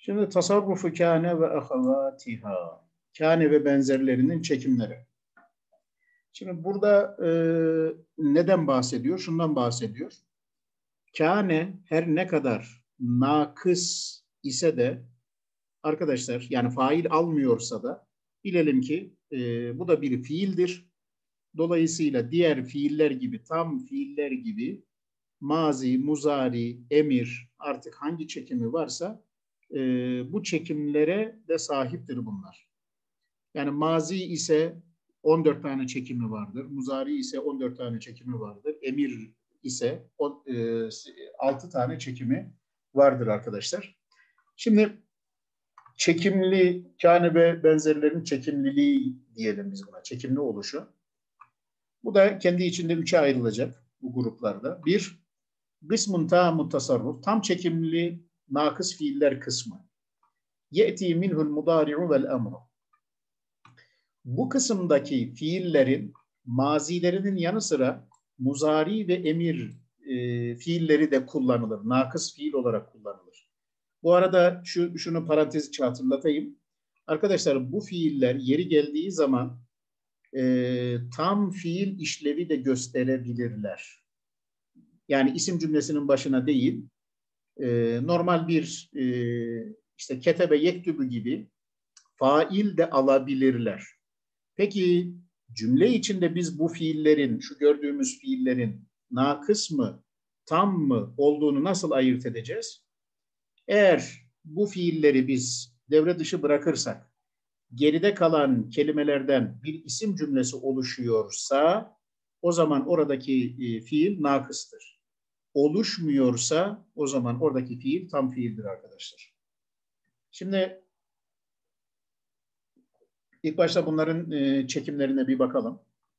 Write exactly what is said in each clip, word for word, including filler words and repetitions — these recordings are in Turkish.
Şimdi tasarrufu kâne ve ahavâtiha. Kâne ve benzerlerinin çekimleri. Şimdi burada e, neden bahsediyor? Şundan bahsediyor. Kâne her ne kadar nakıs ise de arkadaşlar, yani fail almıyorsa da bilelim ki e, bu da bir fiildir. Dolayısıyla diğer fiiller gibi, tam fiiller gibi mazi, muzari, emir, artık hangi çekimi varsa e, bu çekimlere de sahiptir bunlar. Yani mazi ise on dört tane çekimi vardır. Muzari ise on dört tane çekimi vardır. Emir ise altı tane çekimi vardır arkadaşlar. Şimdi çekimli, kâne ve benzerlerin çekimliliği diyelim biz buna. Çekimli oluşu. Bu da kendi içinde üçe ayrılacak bu gruplarda. Bir, kısmun tâmut tasarruf, tam çekimli nakıs fiiller kısmı. Ye'ti minhul mudâri'u vel emru. Bu kısımdaki fiillerin mazilerinin yanı sıra muzari ve emir e, fiilleri de kullanılır. Nakıs fiil olarak kullanılır. Bu arada şu şunu parantez içi hatırlatayım. Arkadaşlar bu fiiller yeri geldiği zaman e, tam fiil işlevi de gösterebilirler. Yani isim cümlesinin başına değil, e, normal bir e, işte ketebe yektübü gibi fail de alabilirler. Peki cümle içinde biz bu fiillerin, şu gördüğümüz fiillerin nakıs mı, tam mı olduğunu nasıl ayırt edeceğiz? Eğer bu fiilleri biz devre dışı bırakırsak, geride kalan kelimelerden bir isim cümlesi oluşuyorsa, o zaman oradaki e, fiil nakıstır. Oluşmuyorsa, o zaman oradaki fiil tam fiildir arkadaşlar. Şimdi ilk başta bunların e, çekimlerine bir bakalım.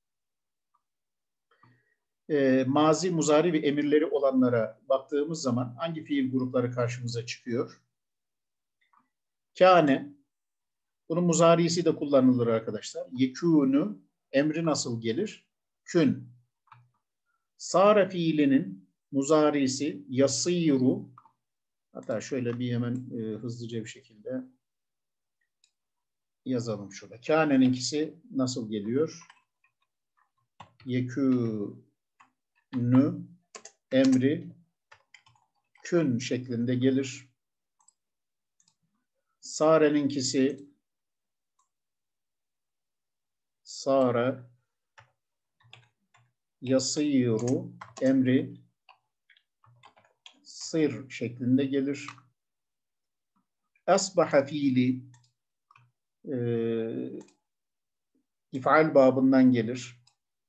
E, mazi, muzari ve emirleri olanlara baktığımız zaman hangi fiil grupları karşımıza çıkıyor? Kâne, bunun muzarisi de kullanılır arkadaşlar. Yekûnü, emri nasıl gelir? Kün. Sâre fiilinin muzarisi yasîru, hatta şöyle bir hemen e, hızlıca bir şekilde yazalım şurada. Kâne'ninkisi nasıl geliyor? Yekûnü, emri kün şeklinde gelir. Sare'ninkisi sare yasîru, emri sır şeklinde gelir. Asbaha fiili e, if'al babından gelir.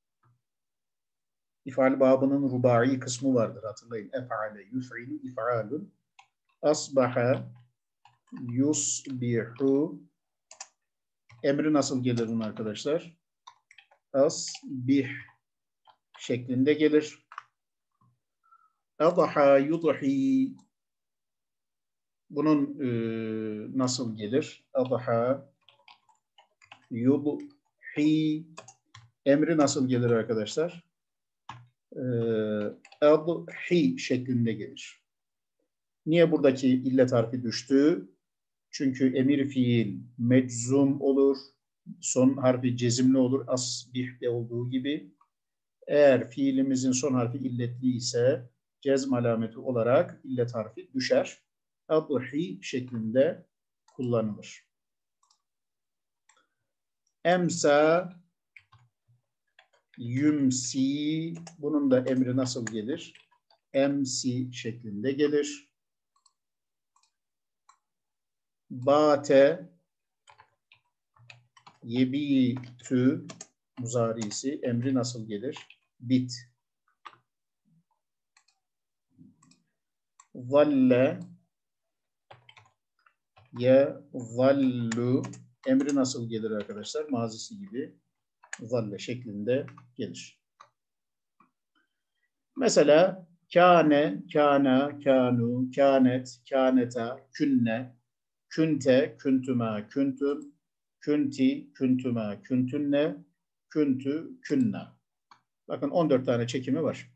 İf'al babının rubai kısmı vardır, hatırlayın. Ef'ale, yuf'ilu, if'alun. Asbaha, yusbihu. Emri nasıl gelir bunun arkadaşlar? Asbih şeklinde gelir. Adaha, yudhi. Bunun e, nasıl gelir? Adaha, yudhi. Emri nasıl gelir arkadaşlar? E, adhi şeklinde gelir. Niye buradaki illet harfi düştü? Çünkü emir fiil meczum olur. Son harfi cezimli olur. Asbih'te olduğu gibi. Eğer fiilimizin son harfi illetli ise cezm alameti olarak illet harfi düşer. Adhi şeklinde kullanılır. Emsa, yümsi, bunun da emri nasıl gelir? Emsi şeklinde gelir. Bate, yebitü, muzarisi, emri nasıl gelir? Bit. Zalle, ye, zallu, emri nasıl gelir arkadaşlar? Mazisi gibi zalle şeklinde gelir. Mesela kâne, kâna, kânu, kânet, kâneta, künne, künte, küntüma, küntüm, künti, küntüma, küntünne, küntü, künna. Bakın on dört tane çekimi var.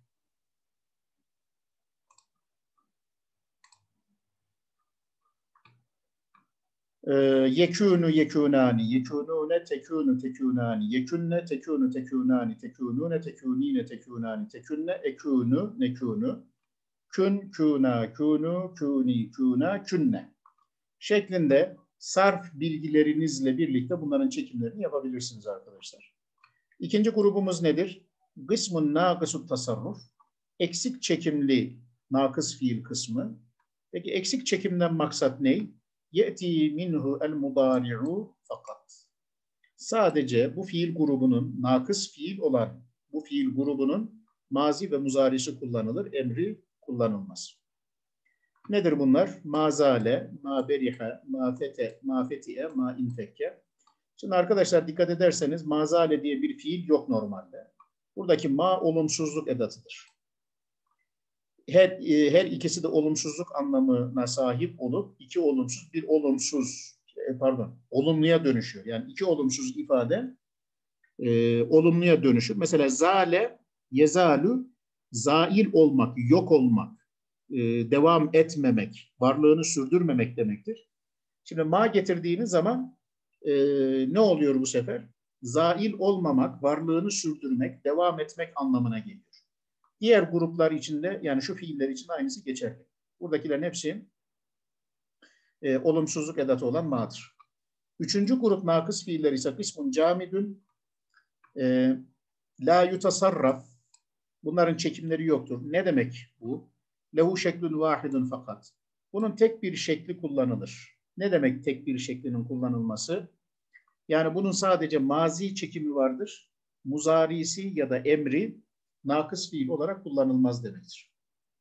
Ee, yekûnü yekûnâni, yekûnûne tekûnü tekûnâni, yekünne tekûnü tekûnâni, tekûnûne tekûnîne tekûnâni, tekünne ekûnü nekûnü, kün kûnâ kûnû kûnî kûnâ künne şeklinde sarf bilgilerinizle birlikte bunların çekimlerini yapabilirsiniz arkadaşlar. İkinci grubumuz nedir? Gısmun nâkısut tasarruf. Eksik çekimli nakıs fiil kısmı. Peki eksik çekimden maksat ne? Ye'ti minhu el mudari'u fakat. Sadece bu fiil grubunun nakıs fiil olan bu fiil grubunun mazi ve muzarisi kullanılır, emri kullanılmaz. Nedir bunlar? Mazale, ma beriha, ma fete, ma feti'e, ma infekke. Şimdi arkadaşlar dikkat ederseniz mazale diye bir fiil yok normalde. Buradaki ma olumsuzluk edatıdır. Her, her ikisi de olumsuzluk anlamına sahip olup iki olumsuz bir olumsuz pardon olumluya dönüşüyor. Yani iki olumsuz ifade e, olumluya dönüşür. Mesela zale, yezalu, zail olmak, yok olmak, e, devam etmemek, varlığını sürdürmemek demektir. Şimdi ma getirdiğiniz zaman e, ne oluyor bu sefer? Zail olmamak, varlığını sürdürmek, devam etmek anlamına geliyor. Diğer gruplar içinde yani şu fiiller için aynısı geçerli. Buradakilerin hepsi e, olumsuzluk edatı olan ma'dır. Üçüncü grup nakıs fiiller ise kısmun camidün e, la yutasarraf. Bunların çekimleri yoktur. Ne demek bu? Lehu şeklün vahidun fakat. Bunun tek bir şekli kullanılır. Ne demek tek bir şeklinin kullanılması? Yani bunun sadece mazi çekimi vardır. Muzarisi ya da emri nakıs fiil olarak kullanılmaz demektir.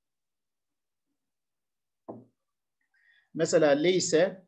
Mesela leyse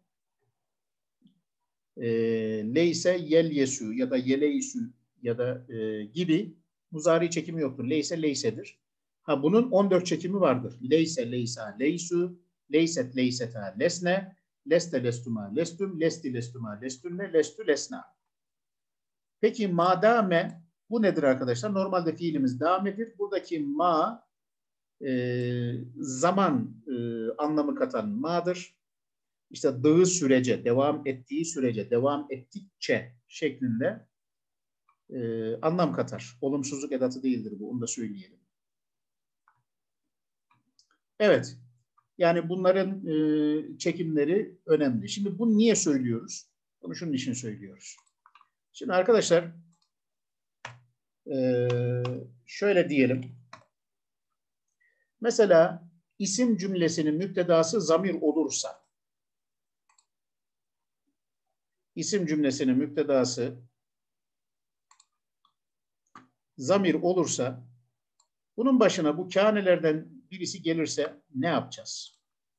e, leyse yelyesu ya da yeleysu ya da e, gibi muzari çekimi yoktur. Leyse leysedir. Ha bunun on dört çekimi vardır. Leyse leysa leysu, leyset leyseta lesne, leste lestuma lestum, lesti lestuma lestunne, lestu lesna. Peki madame bu nedir arkadaşlar? Normalde fiilimiz damedir. Buradaki ma e, zaman e, anlamı katan ma'dır. İşte dığı sürece, devam ettiği sürece, devam ettikçe şeklinde e, anlam katar. Olumsuzluk edatı değildir bu. Onu da söyleyelim. Evet. Yani bunların e, çekimleri önemli. Şimdi bunu niye söylüyoruz? Bunu şunun için söylüyoruz. Şimdi arkadaşlar e, şöyle diyelim. Mesela isim cümlesinin müptedası zamir olursa, isim cümlesinin müptedası zamir olursa, bunun başına bu kânelerden birisi gelirse ne yapacağız?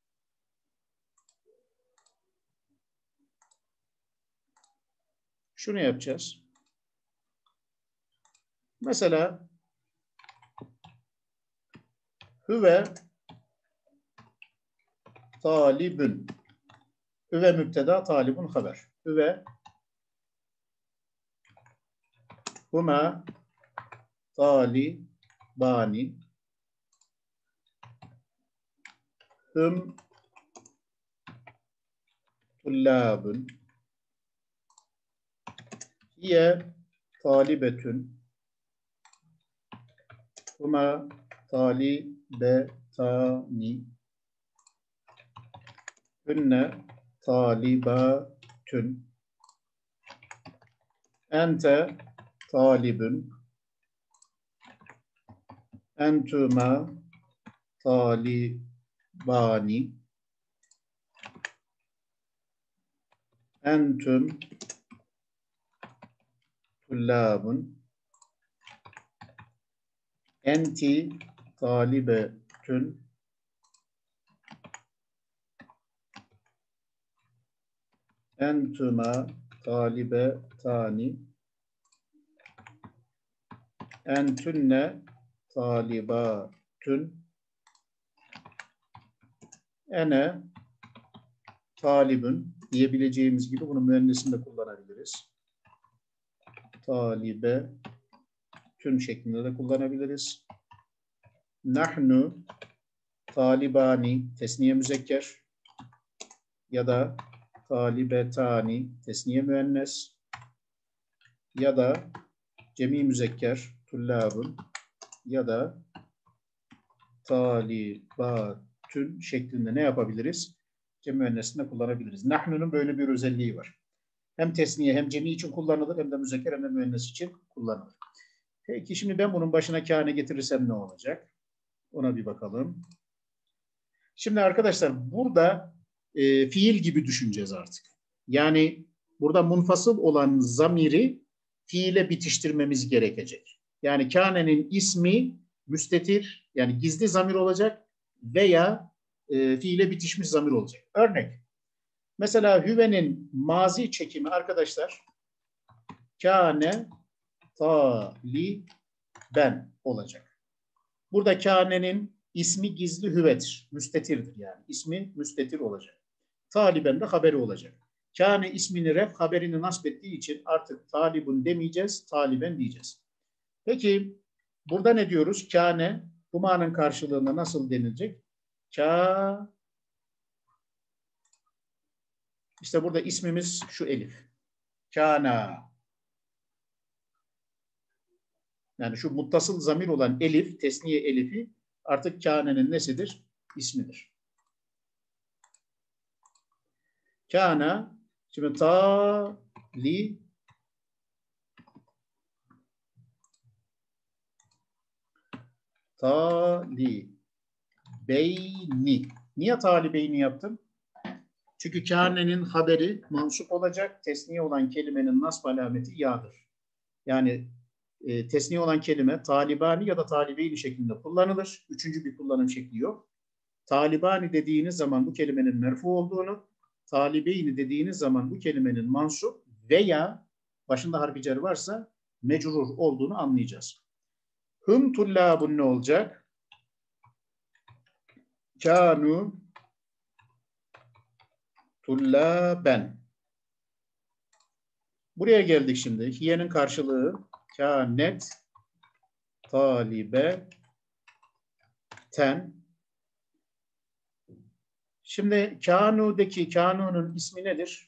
Şunu yapacağız. Mesela hüve talibün. Hüve müpteda, talibun haber. Hüve huma talibani hüm tullabun hiye talibetün huma talibetani hünne talibatün ente talibün entuma talibani entüm tullabun enti talibetün entuma talibetani entünne talibatün ene talibün diyebileceğimiz gibi bunu müennesinde kullanabiliriz. Talibe tün şeklinde de kullanabiliriz. Nahnu talibani tesniye müzekker ya da talibetani tesniye müennes ya da cemi müzekker tullabun ya da talibatün şeklinde ne yapabiliriz? Cemi müennesinde kullanabiliriz. Nahnu'nun böyle bir özelliği var. Hem tesniye hem cemi için kullanılır hem de müzekker hem de müennes için kullanılır. Peki şimdi ben bunun başına kâne getirirsem ne olacak? Ona bir bakalım. Şimdi arkadaşlar burada e, fiil gibi düşüneceğiz artık. Yani burada munfasıl olan zamiri fiile bitiştirmemiz gerekecek. Yani kânenin ismi müstetir yani gizli zamir olacak veya e, fiile bitişmiş zamir olacak. Örnek. Mesela hüvenin mazi çekimi arkadaşlar kâne taliben olacak. Burada kânenin ismi gizli hüvedir. Müstetirdir yani. İsmi müstetir olacak. Taliben de haberi olacak. Kâne ismini ref haberini nasp ettiği için artık talibun demeyeceğiz. Taliben diyeceğiz. Peki burada ne diyoruz? Kâne humanın karşılığında nasıl denilecek? Kâ İşte burada ismimiz şu elif. Kâna. Yani şu muttasıl zamir olan elif, tesniye elifi artık kânenin nesidir? İsmidir. Kâna, şimdi ta, li, ta, li, beyni. Niye talibeyni yaptım? Çünkü kânenin haberi mansup olacak. Tesniye olan kelimenin nasb alameti ya'dır. Yani e, tesniye olan kelime talibani ya da talibeyni şeklinde kullanılır. Üçüncü bir kullanım şekli yok. Talibani dediğiniz zaman bu kelimenin merfu olduğunu, talibeyni dediğiniz zaman bu kelimenin mansup veya başında harfi cer varsa mecrur olduğunu anlayacağız. Hım tullabun ne olacak? Kânu tullaben. Buraya geldik şimdi. Hiye'nin karşılığı kânet talibe ten. Şimdi kânu'daki kânu'nun ismi nedir?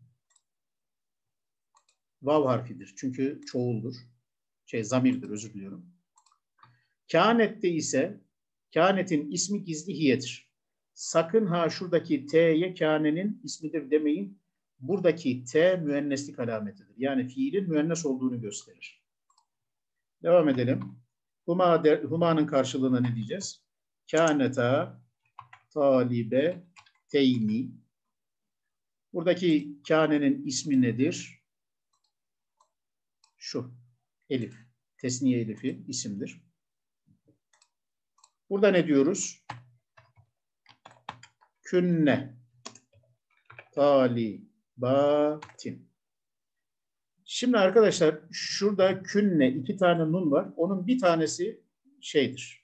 Vav harfidir. Çünkü çoğuldur. Şey zamirdir, özür diliyorum. Kânet'te ise kânetin ismi gizli hiyedir. Sakın ha şuradaki t'ye kânenin ismidir demeyin. Buradaki t müenneslik alametidir. Yani fiilin müennes olduğunu gösterir. Devam edelim. Huma der, Huma'nın karşılığına ne diyeceğiz? Kâneta talibe teyni. Buradaki kânenin ismi nedir? Şu. Elif. Tesniye elifi isimdir. Burada ne diyoruz? Künne talibatin. Şimdi arkadaşlar şurada künne iki tane nun var. Onun bir tanesi şeydir.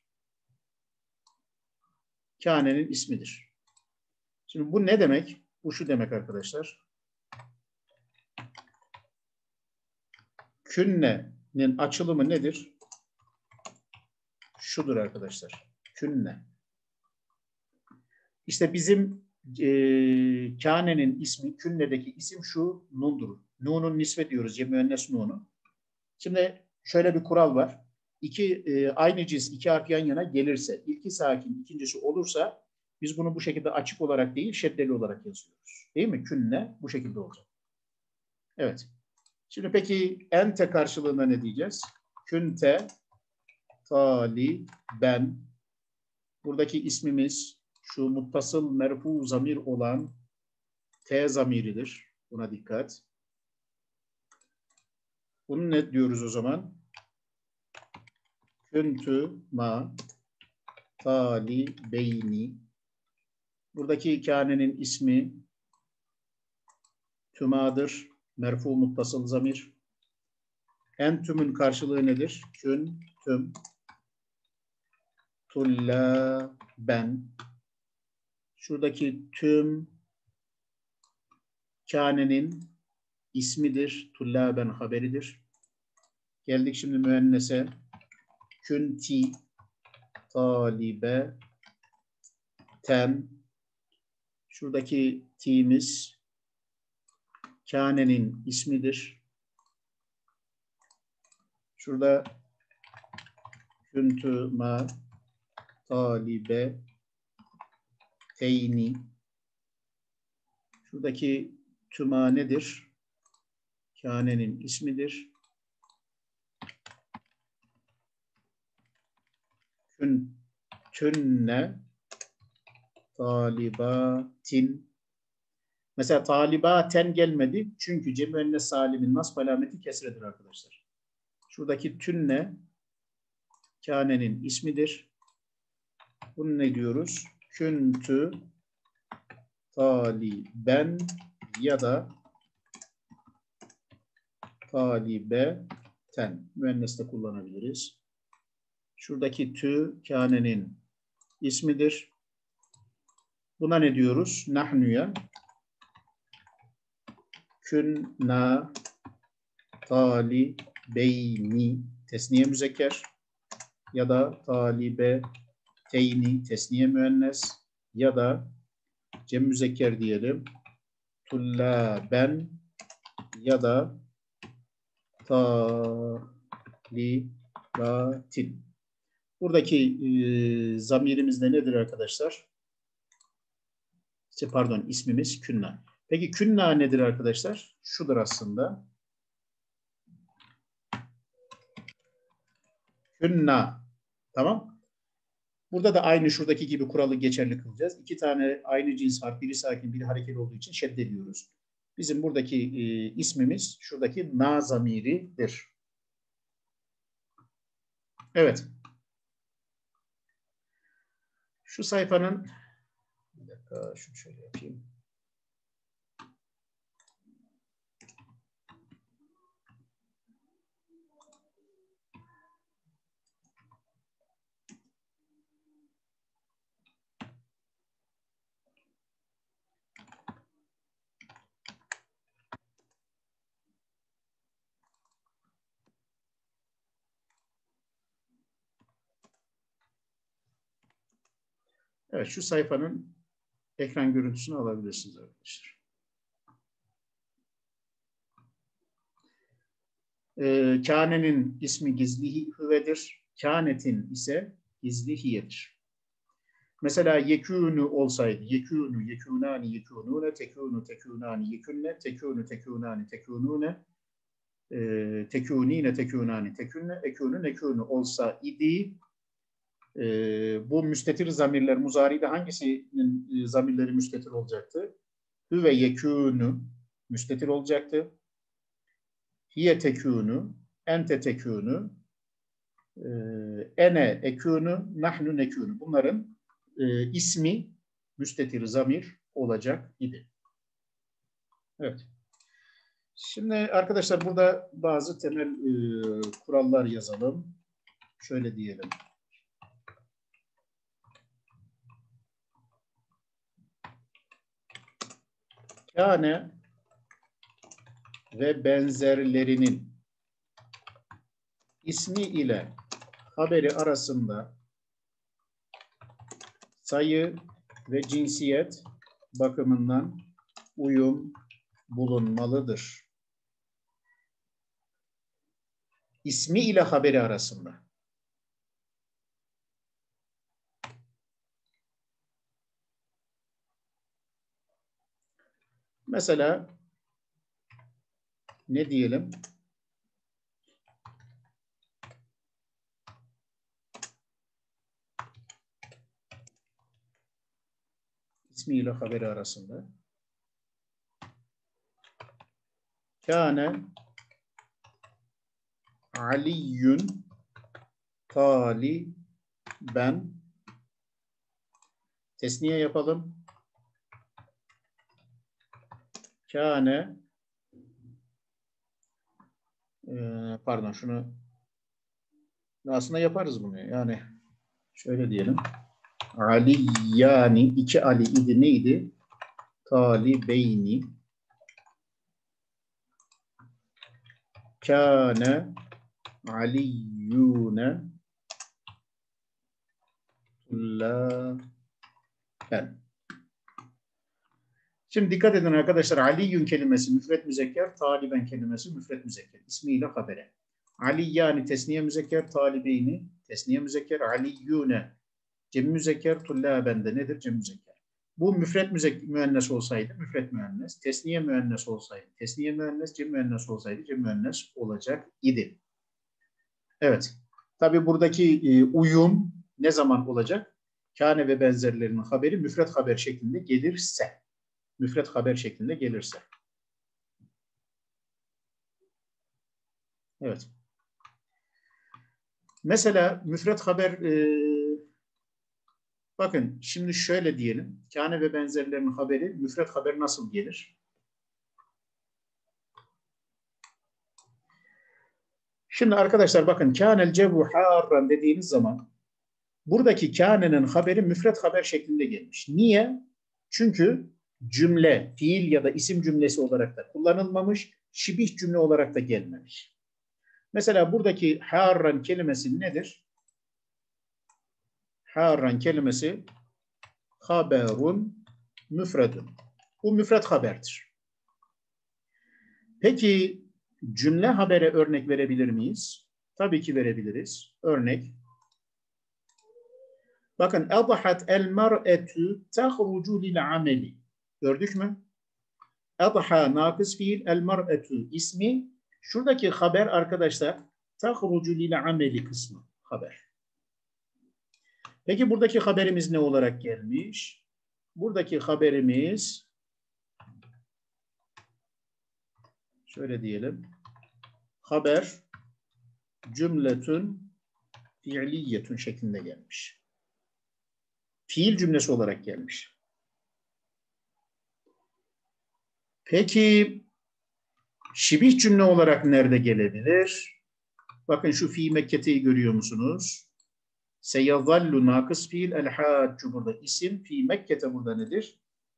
Kânenin ismidir. Şimdi bu ne demek? Bu şu demek arkadaşlar. Künne'nin açılımı nedir? Şudur arkadaşlar. Künne. İşte bizim e, kânenin ismi, künne'deki isim şu nundur. Nun'un nisbe diyoruz. Ya müennes nunu. Şimdi şöyle bir kural var. İki e, aynı cins iki harf yan yana gelirse, ilki sakin, ikincisi olursa biz bunu bu şekilde açık olarak değil, şeddeli olarak yazıyoruz. Değil mi? Künne bu şekilde olacak. Evet. Şimdi peki ente karşılığında ne diyeceğiz? Künte taliben. Buradaki ismimiz şu muttasıl merfu zamir olan T zamiridir. Buna dikkat. Bunu ne diyoruz o zaman? Küntü ma talibeyni. Buradaki kânenin ismi tümadır. Merfu muttasıl zamir. Entümün karşılığı nedir? Kün, tüm. Tulla, ben. Şuradaki tüm kânenin ismidir. Tulla, ben haberidir. Geldik şimdi müennese. Künti, talibe, ten. Şuradaki ti'miz kânenin ismidir. Şurada küntü ma talibe teyni. Şuradaki tüma nedir? Kânenin ismidir. Küntünne talibatin. Mesela talibaten gelmedi. Çünkü cem müennes salimin nasb alameti kesredir arkadaşlar. Şuradaki tünne kânenin ismidir. Bunu ne diyoruz? Küntü taliben ya da talibeten. Müenneste kullanabiliriz. Şuradaki tü kânenin ismidir. Buna ne diyoruz? Nahnu'ya künna talibeyni tesniye müzekker ya da talibe teyni tesniye müennes ya da cem müzekker diyelim. Tullaben ya da talibatin. Buradaki e, zamirimiz de nedir arkadaşlar? İşte pardon ismimiz künna. Peki künna nedir arkadaşlar? Şudur aslında. Künna. Tamam. Burada da aynı şuradaki gibi kuralı geçerli kılacağız. İki tane aynı cins harf, biri sakin, biri hareketli olduğu için şeddediyoruz. Bizim buradaki e, ismimiz şuradaki na zamiridir. Evet. Şu sayfanın bir dakika şunu şöyle yapayım. Evet, şu sayfanın ekran görüntüsünü alabilirsiniz arkadaşlar. Ee, Kâne'nin ismi gizli hüvedir. Kânetin ise gizli hiyedir. Mesela yekûnü olsaydı, yekûnü, yekûnâni, yekûnûne, tekûnü, tekûnâni, yekûnne, tekûnü, tekûnâni, tekûnûne, e, tekûnîne, tekûnâni, tekûnne, ekûnü, nekûnü olsa idi. E, bu müstetir zamirler muzari'de hangisinin e, zamirleri müstetir olacaktı? Hü ve yekûnü müstetir olacaktı. Hiye tekûnü, ente tekûnü, e, ene ekûnü, nahnu nekûnü. Bunların e, ismi müstetir zamir olacak idi. Evet. Şimdi arkadaşlar burada bazı temel e, kurallar yazalım. Şöyle diyelim. Kâne ve benzerlerinin ismi ile haberi arasında sayı ve cinsiyet bakımından uyum bulunmalıdır. İsmi ile haberi arasında. Mesela ne diyelim? İsmi ile haberi arasında. Kâne Aliyyun taliben. Tesniye yapalım. Kâne e, pardon şunu aslında yaparız bunu. Yani şöyle diyelim. Ali yani iki Ali idi neydi? Talibeyni. Kâne aliyyûne tullâben. Şimdi dikkat edin arkadaşlar. Aliyyün kelimesi müfret müzekker, taliben kelimesi müfret müzekker. İsmiyle habere. Ali yani tesniye müzekker, talibeyni tesniye müzekker, aliyyune cem müzekker, tullaben de nedir? Cem müzekker. Bu müfret müzek müennes olsaydı müfret müennes, tesniye müennes olsaydı tesniye müennes, cem müennes olsaydı cem müennes olacak idi. Evet. Tabi buradaki e, uyum ne zaman olacak? Kâne ve benzerlerinin haberi müfret haber şeklinde gelirse. Müfret haber şeklinde gelirse. Evet. Mesela müfret haber e, bakın şimdi şöyle diyelim. Kâne ve benzerlerinin haberi müfret haber nasıl gelir? Şimdi arkadaşlar bakın kânel cevvu harran dediğiniz zaman buradaki kânenin haberi müfret haber şeklinde gelmiş. Niye? Çünkü cümle, fiil ya da isim cümlesi olarak da kullanılmamış, şibih cümle olarak da gelmemiş. Mesela buradaki harran kelimesi nedir? Harran kelimesi haberun müfredun. Bu müfred haberdir. Peki cümle habere örnek verebilir miyiz? Tabii ki verebiliriz. Örnek. Bakın edahat el mer'etu tahrucu lil ameli. Gördük mü? Edaha nakıs fiil, el mer'etu ismi. Şuradaki haber arkadaşlar tahrucu lil ameli kısmı haber. Peki buradaki haberimiz ne olarak gelmiş? Buradaki haberimiz şöyle diyelim. Haber cümletün fiiliyetün şeklinde gelmiş. Fiil cümlesi olarak gelmiş. Peki şibih cümle olarak nerede gelebilir? Bakın şu fi Mekke'yi görüyor musunuz? Seyazallu nakıs fiil el haccu burada isim. Fi Mekke'te burada nedir?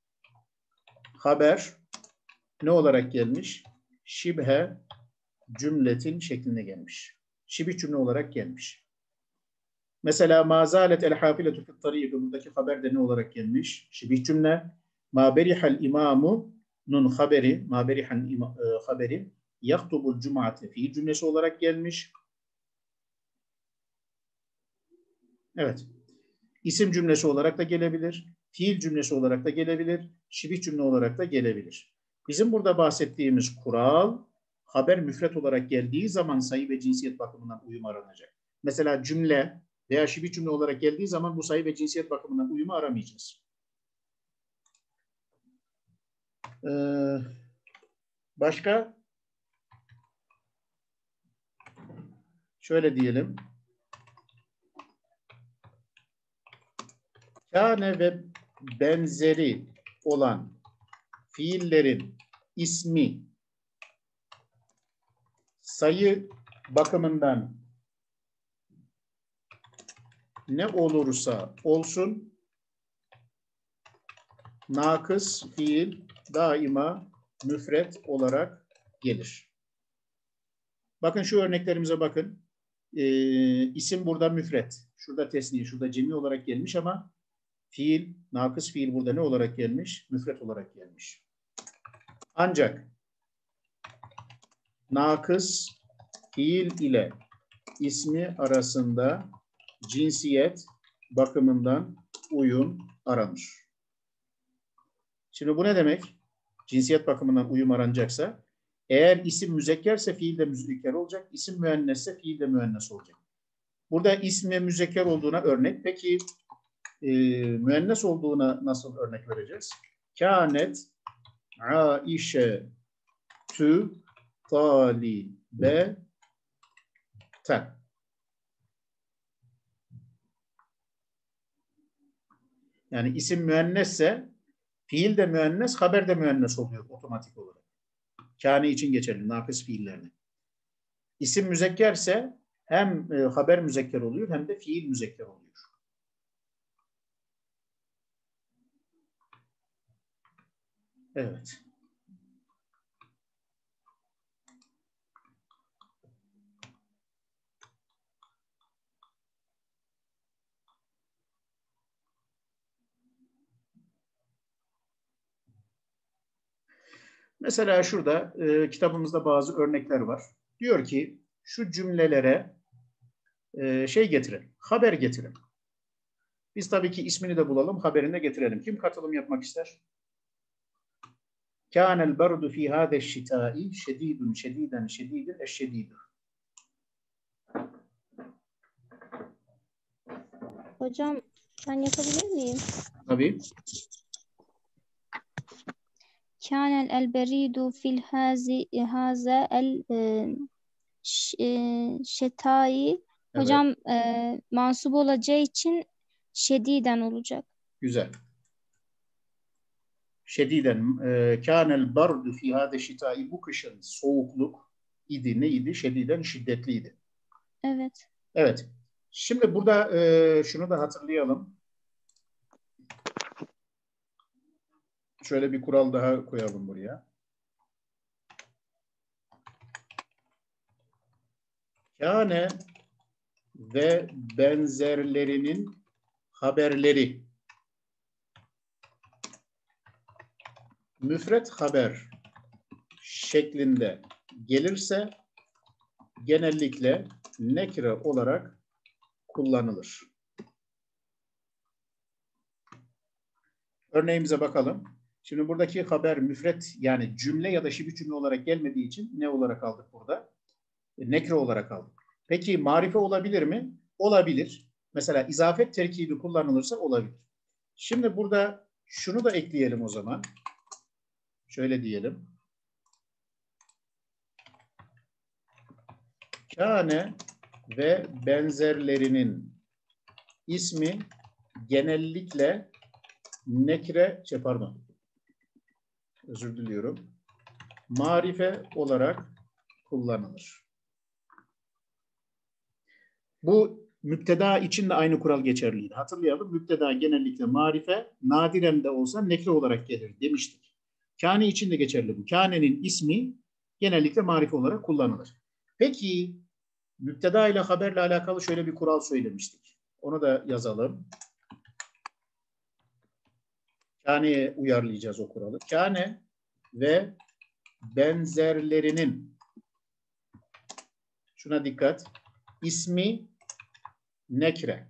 Haber ne olarak gelmiş? Şibhe cümletin şeklinde gelmiş. Şibih cümle olarak gelmiş. Mesela mazalet el hafiletu fit tariki buradaki haber de ne olarak gelmiş? Şibih cümle. Ma berihal imamu nun haberi, ma berihal ima, e, haberi yaktubul cum'ate fiil cümlesi olarak gelmiş. Evet. İsim cümlesi olarak da gelebilir. Fiil cümlesi olarak da gelebilir. Şibih cümle olarak da gelebilir. Bizim burada bahsettiğimiz kural haber müfret olarak geldiği zaman sayı ve cinsiyet bakımından uyum aranacak. Mesela cümle veya şibih cümle olarak geldiği zaman bu sayı ve cinsiyet bakımından uyumu aramayacağız. Ee, başka? Şöyle diyelim. Kâne ve benzeri olan fiillerin ismi sayı bakımından ne olursa olsun nakıs fiil daima müfret olarak gelir. Bakın şu örneklerimize bakın. Ee, isim burada müfret. Şurada tesniye, şurada cemi olarak gelmiş ama fiil, nakıs fiil burada ne olarak gelmiş? Müfret olarak gelmiş. Ancak nakıs fiil ile ismi arasında cinsiyet bakımından uyum aranır. Şimdi bu ne demek? Cinsiyet bakımından uyum aranacaksa eğer isim müzekkerse fiil de müzekker olacak. İsim müennesse fiil de müennes olacak. Burada ismi müzekker olduğuna örnek. Peki e, müennes olduğuna nasıl örnek vereceğiz? Kânet Aişe tü talibe ten. Yani isim müennesse fiil de müennes, haber de müennes oluyor otomatik olarak. Kâne için geçerli, nakıs fiillerde. İsim müzekkerse hem e, haber müzekker oluyor hem de fiil müzekker oluyor. Evet. Mesela şurada e, kitabımızda bazı örnekler var. Diyor ki şu cümlelere e, şey getirin, haber getirin. Biz tabii ki ismini de bulalım, haberini de getirelim. Kim katılım yapmak ister? Kânel berdu fî hâdeşşitâi şedîdun şedîden şedîdin eşşedîdun. Hocam ben yapabilir miyim? Tabii. Kânel el beridu fil hazi haza el e, ş- e, şetai. Evet. Hocam e, mansup olacağı için şediden olacak. Güzel. Şediden e, kânel berdu fî hâdeşşitâi, bu kışın soğukluk idi, neydi? Şediden şiddetliydi. Evet. Evet. Şimdi burada e, şunu da hatırlayalım. Şöyle bir kural daha koyalım buraya. Kâne ve benzerlerinin haberleri müfret haber şeklinde gelirse genellikle nekre olarak kullanılır. Örneğimize bakalım. Şimdi buradaki haber müfret, yani cümle ya da şibih cümle olarak gelmediği için ne olarak aldık burada? Nekre olarak aldık. Peki marife olabilir mi? Olabilir. Mesela izafet terkibi kullanılırsa olabilir. Şimdi burada şunu da ekleyelim o zaman. Şöyle diyelim. Kâne ve benzerlerinin ismi genellikle nekre, şey pardon, özür diliyorum, marife olarak kullanılır. Bu müpteda için de aynı kural geçerliydi. Hatırlayalım, müpteda genellikle marife, nadiren de olsa nekre olarak gelir demiştik. Kâne için de geçerli bu. Kâne'nin ismi genellikle marife olarak kullanılır. Peki müpteda ile haberle alakalı şöyle bir kural söylemiştik. Onu da yazalım. Kâne'ye uyarlayacağız o kuralı. Kâne ve benzerlerinin, şuna dikkat, ismi nekre,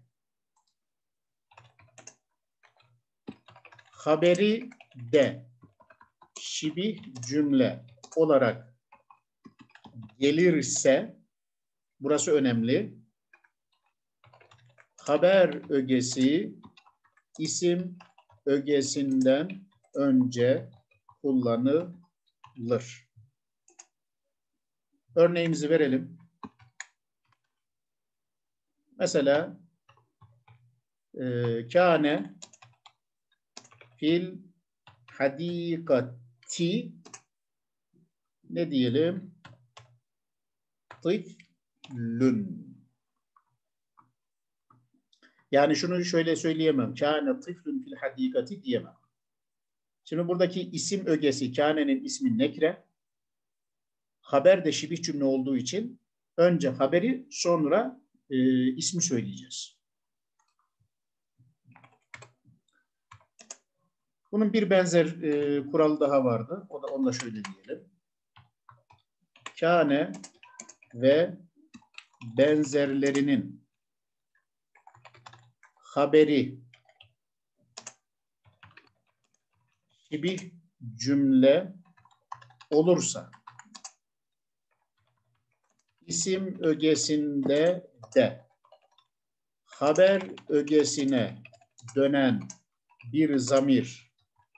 haberi de şibih cümle olarak gelirse, burası önemli, haber ögesi isim ögesinden önce kullanılır. Örneğimizi verelim. Mesela e, kâne fil hadikati, ne diyelim? Tiflün. Yani şunu şöyle söyleyemem. Kâne tiflün fil hadikati diyemem. Şimdi buradaki isim ögesi, kânenin ismi nekre. Haber de şibih cümle olduğu için önce haberi, sonra e, ismi söyleyeceğiz. Bunun bir benzer e, kuralı daha vardı. O da, onu da şöyle diyelim. Kâne ve benzerlerinin haberi şibih cümle olursa isim ögesinde de haber ögesine dönen bir zamir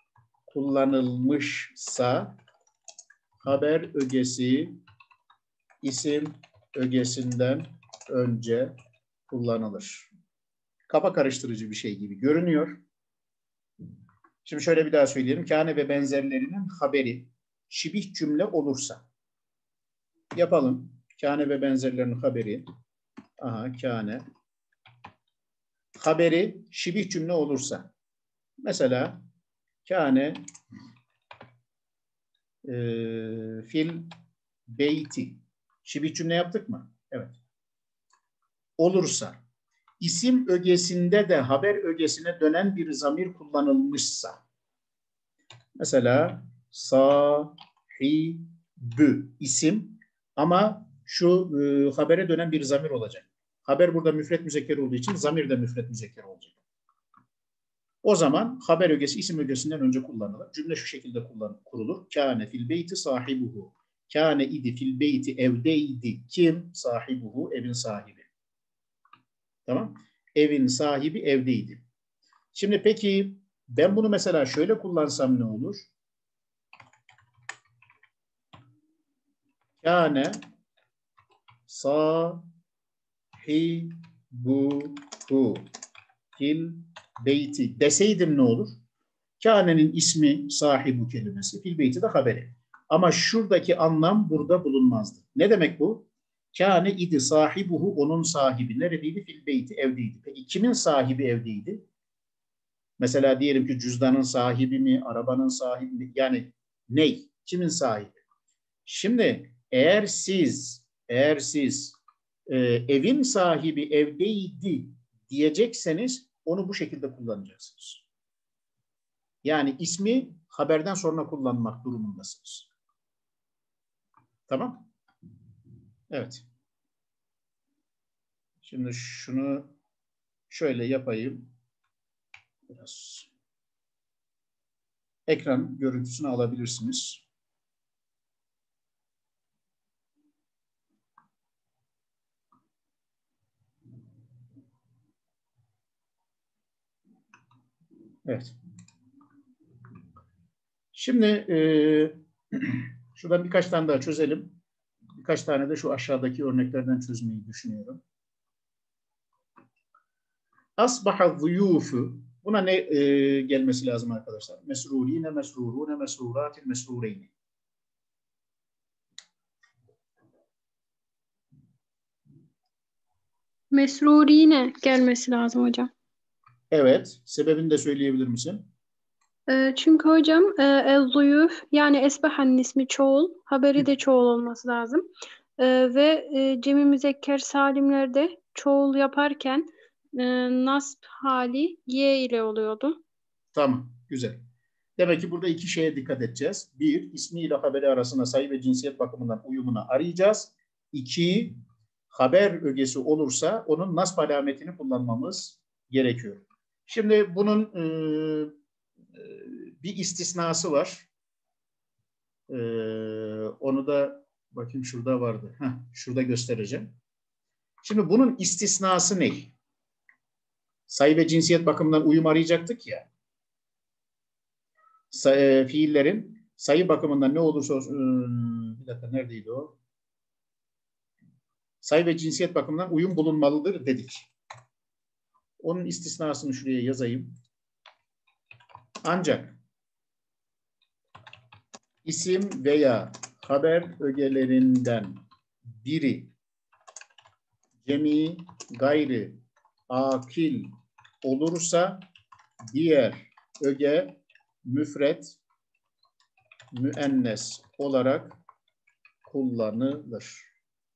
kullanılmışsa haber ögesi isim ögesinden önce kullanılır. Kafa karıştırıcı bir şey gibi görünüyor. Şimdi şöyle bir daha söyleyelim. Kâne ve benzerlerinin haberi şibih cümle olursa. Yapalım. Kâne ve benzerlerinin haberi. Aha, kâne. Haberi şibih cümle olursa. Mesela kâne e, fil beyti. Şibih cümle yaptık mı? Evet. Olursa. İsim ögesinde de haber ögesine dönen bir zamir kullanılmışsa. Mesela sahibü isim ama şu e, habere dönen bir zamir olacak. Haber burada müfret müzekker olduğu için zamir de müfret müzekker olacak. O zaman haber ögesi isim ögesinden önce kullanılır. Cümle şu şekilde kullan, kurulur. Kâne fil beyti sahibuhu. Kâne idi fil beyti evdeydi. Kim? Sahibuhu, evin sahibi. Tamam. Evin sahibi evdeydi. Şimdi peki ben bunu mesela şöyle kullansam ne olur? Kâne sahibuhu fil beyti deseydim ne olur? Kâne'nin ismi sahibu kelimesi, fil beyti de haberi. Ama şuradaki anlam burada bulunmazdı. Ne demek bu? Kâne idi sahibuhu, onun sahibi. Neredeydi? Fil beyti, evdeydi. Peki kimin sahibi evdeydi? Mesela diyelim ki cüzdanın sahibi mi, arabanın sahibi mi? Yani ney? Kimin sahibi? Şimdi eğer siz, eğer siz e, evin sahibi evdeydi diyecekseniz onu bu şekilde kullanacaksınız. Yani ismi haberden sonra kullanmak durumundasınız. Tamam? Evet. Şimdi şunu şöyle yapayım. Biraz. Ekran görüntüsünü alabilirsiniz. Evet. Şimdi e, şuradan birkaç tane daha çözelim. Birkaç tane de şu aşağıdaki örneklerden çözmeyi düşünüyorum. Asbaha zuyufu. Buna ne e, gelmesi lazım arkadaşlar? Mesrurine, mesrurune, mesruratin, mesrureyni. Mesrurine gelmesi lazım hocam. Evet. Sebebini de söyleyebilir misin? E, çünkü hocam e, el-zuyuf yani esbahanın ismi çoğul, haberi de çoğul olması lazım. E, ve e, cemi müzekker salimlerde çoğul yaparken e, nasb hali ye ile oluyordu. Tamam. Güzel. Demek ki burada iki şeye dikkat edeceğiz. Bir, ismi ile haberi arasında sayı ve cinsiyet bakımından uyumunu arayacağız. İki, haber ögesi olursa onun nasb alametini kullanmamız gerekiyor. Şimdi bunun e, e, bir istisnası var. E, onu da bakayım şurada vardı. Heh, şurada göstereceğim. Şimdi bunun istisnası ne? Sayı ve cinsiyet bakımından uyum arayacaktık ya. Say, fiillerin sayı bakımından ne olursa olsun, bir dakika neredeydi o? Sayı ve cinsiyet bakımından uyum bulunmalıdır dedik. Onun istisnasını şuraya yazayım. Ancak isim veya haber ögelerinden biri cemi gayri akil olursa diğer öge müfret müennes olarak kullanılır.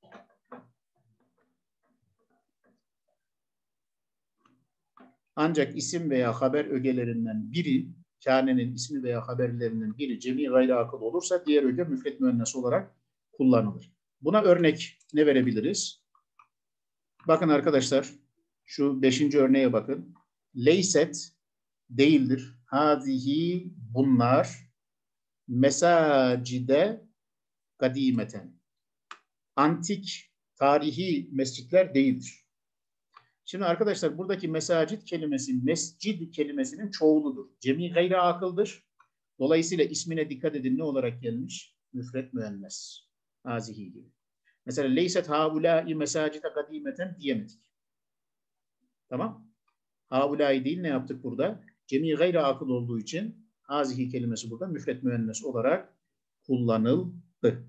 Ancak isim veya haber ögelerinden biri, kânenin ismi veya haberlerinden biri cemi gayri akıl olursa diğer öge müfret müennes olarak kullanılır. Buna örnek ne verebiliriz? Bakın arkadaşlar, şu beşinci örneğe bakın. Leyset değildir. Hazihi bunlar mesacide kadimeten. Antik, tarihi mescitler değildir. Şimdi arkadaşlar buradaki mesacit kelimesi mescid kelimesinin çoğuludur. Cemi gayri akıldır. Dolayısıyla ismine dikkat edin ne olarak gelmiş? Müfret müennes. Hazihi gibi. Mesela leyset haulâi mesacide kadimeten diyemedik. Tamam. Haulâi değil ne yaptık burada? Cemi gayri akıl olduğu için hazihi kelimesi burada müfret müennes olarak kullanıldı.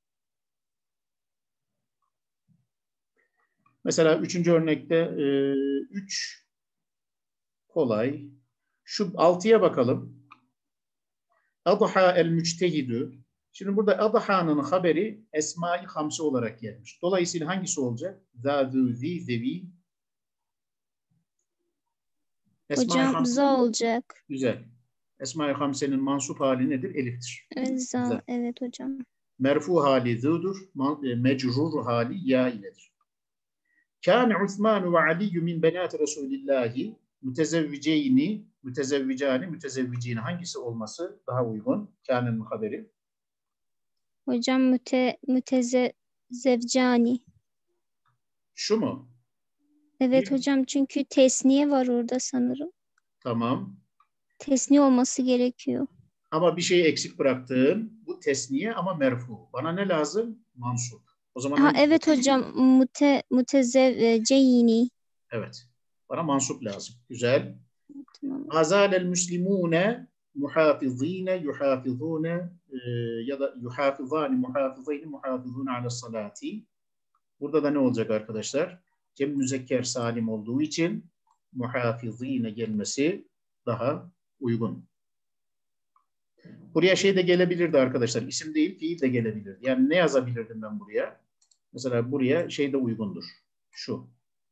Mesela üçüncü örnekte e, üç kolay. Şu altıya bakalım. Adha el müçtehidü. Şimdi burada adha'nın haberi esma-i hamse olarak gelmiş. Dolayısıyla hangisi olacak? Zâzû zî zevi. Hocam za olacak. Güzel. Esma-i Hamse'nin mansup hali nedir? Eliftir. Za, Güzel. evet hocam. Merfu hali z'dur. Mecrur hali ya iledir. Kâne Osman ve Ali min benâti Resulillahi mütezevviceyni, mütezevvicani, mütezevvicine hangisi olması daha uygun? Kâne'nin haberi. Hocam müte, mütezevcani. Şu mu? Evet hocam, çünkü tesniye var orada sanırım. Tamam. Tesniye olması gerekiyor. Ama bir şeyi eksik bıraktığın bu tesniye ama merfu. Bana ne lazım? Mansup. O zaman Ha, hangisi? evet hocam, mute, mütezevceyni. Evet. Bana mansup lazım. Güzel. Tamam. Azalel müslimune muhafizine yuhafizune e, ya da yuhafizani muhafizayni muhafizune ala salati. Burada da ne olacak arkadaşlar? Cem müzekker salim olduğu için muhafizine gelmesi daha uygun. Buraya şey de gelebilirdi arkadaşlar. İsim değil, fiil de gelebilirdi. Yani ne yazabilirdim ben buraya? Mesela buraya şey de uygundur. Şu.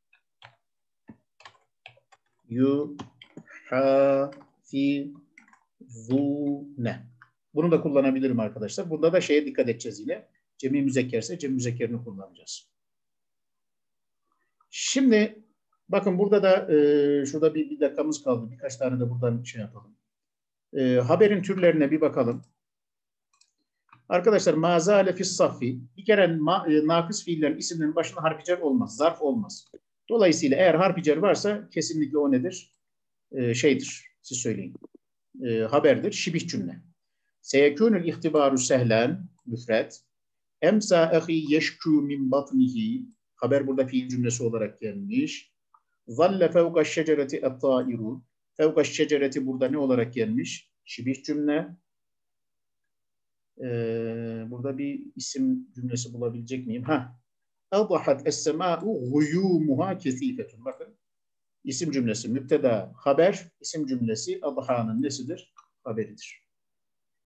Yuhafizune. Bunu da kullanabilirim arkadaşlar. Burada da şeye dikkat edeceğiz yine. Cem-i müzekkerse cem-i müzekkerini kullanacağız. Şimdi bakın burada da e, şurada bir, bir dakikamız kaldı. Birkaç tane de buradan şey yapalım. E, haberin türlerine bir bakalım. Arkadaşlar mazale fis saffi bir kere ma, e, nakıs fiillerin isimlerin başına harficer olmaz. Zarf olmaz. Dolayısıyla eğer harficer varsa kesinlikle o nedir? E, şeydir. Siz söyleyin. E, haberdir. Şibih cümle. Seyekûnül ihtibaru sehlen müfret. Emsa ahi yeşkû min batnihi. Haber burada fiil cümlesi olarak gelmiş. Zalle fevka şecereti et-tairu. Fevka şecereti burada ne olarak gelmiş? Şibih cümle. Ee, burada bir isim cümlesi bulabilecek miyim? Ha. Adahat es-semâ'u guyûmuha kesîfetun. Bakın. İsim cümlesi müpteda haber, isim cümlesi adha'nın nesidir? Haberidir.